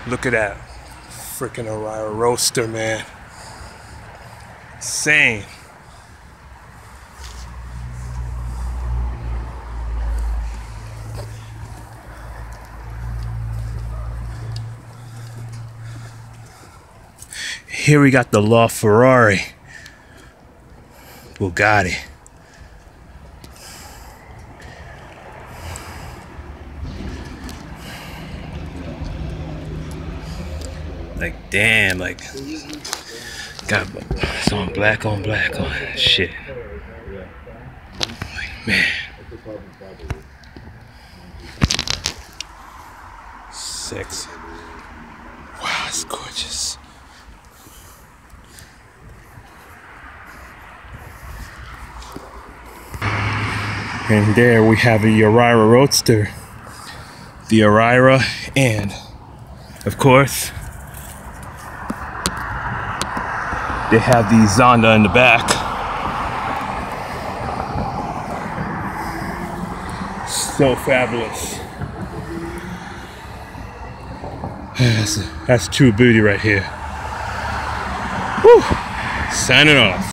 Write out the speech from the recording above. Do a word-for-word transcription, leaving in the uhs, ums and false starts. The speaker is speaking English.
Look at that freaking Aurora Roadster, man. Insane. Here we got the LaFerrari Bugatti. Like damn, like got it's on black on black on shit. Like man, sexy. Wow, it's gorgeous. And there we have the Aurora Roadster, the Aurora, and of course they have the Zonda in the back. So fabulous. That's, that's true beauty right here. Whew. Signing off.